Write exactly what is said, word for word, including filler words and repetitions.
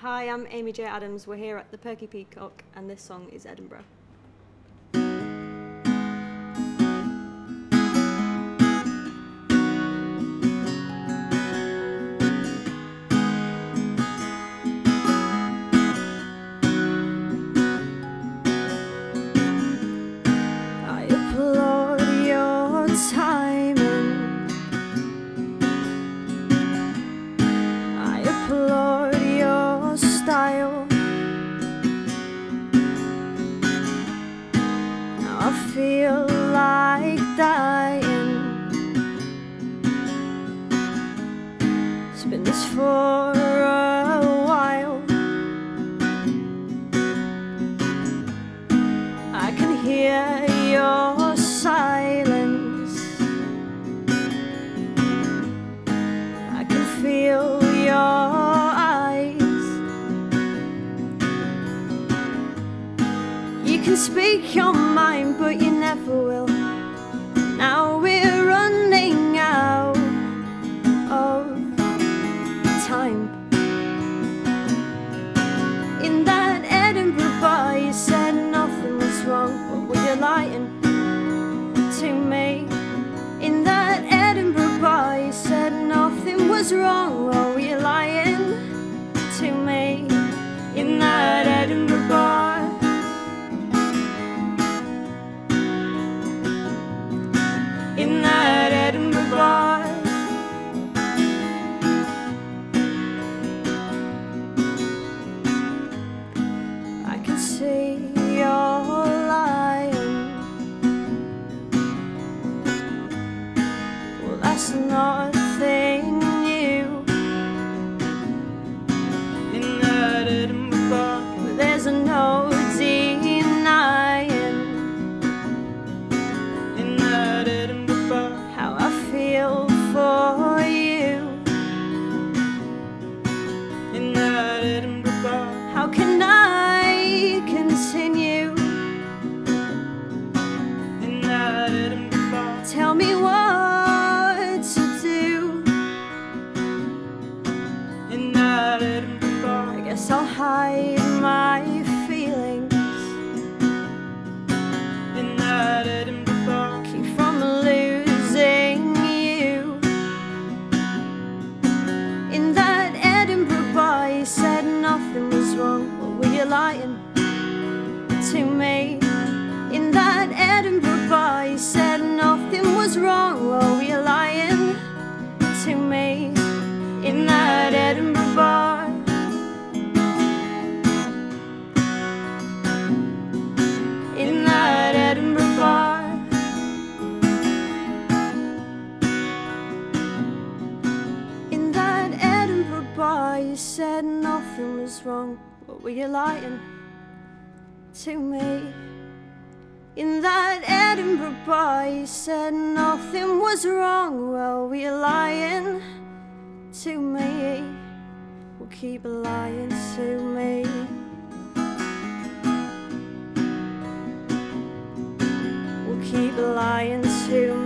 Hi, I'm Amy J Adams. We're here at the Perky Peacock, and this song is Edinburgh. I applaud your timing. I applaud your style. Now I feel like dying. It's been this for a while. I can hear your silence. I can feel your eyes. You can speak your mind, but you never will. Now we're running out of time. In that Edinburgh bar, you said nothing was wrong, but were you lying to me? In that Edinburgh bar, you said nothing was wrong, or were you lying to me? In that Edinburgh bar, in that Edinburgh bar. I can see you're lying. Well, that's nothing new. In that Edinburgh bar, but there's no denying. In that Edinburgh bar, how I feel for you. In that Edinburgh bar, how can I continue? In that Edinburgh bar, tell me what to do. In that Edinburgh bar, I guess I'll hide my feelings. In that Edinburgh bar, keep from losing you. In that Edinburgh bar, you said nothing was wrong, but were you lying to me? In that Edinburgh bar, you said nothing was wrong, or were you lying to me? In that Edinburgh bar, in that Edinburgh bar, in that Edinburgh bar, you said nothing was wrong, but were you lying to me? In that Edinburgh bar, you said nothing was wrong, well, were you lying to me? Well, keep lying to me. Well, keep lying to me.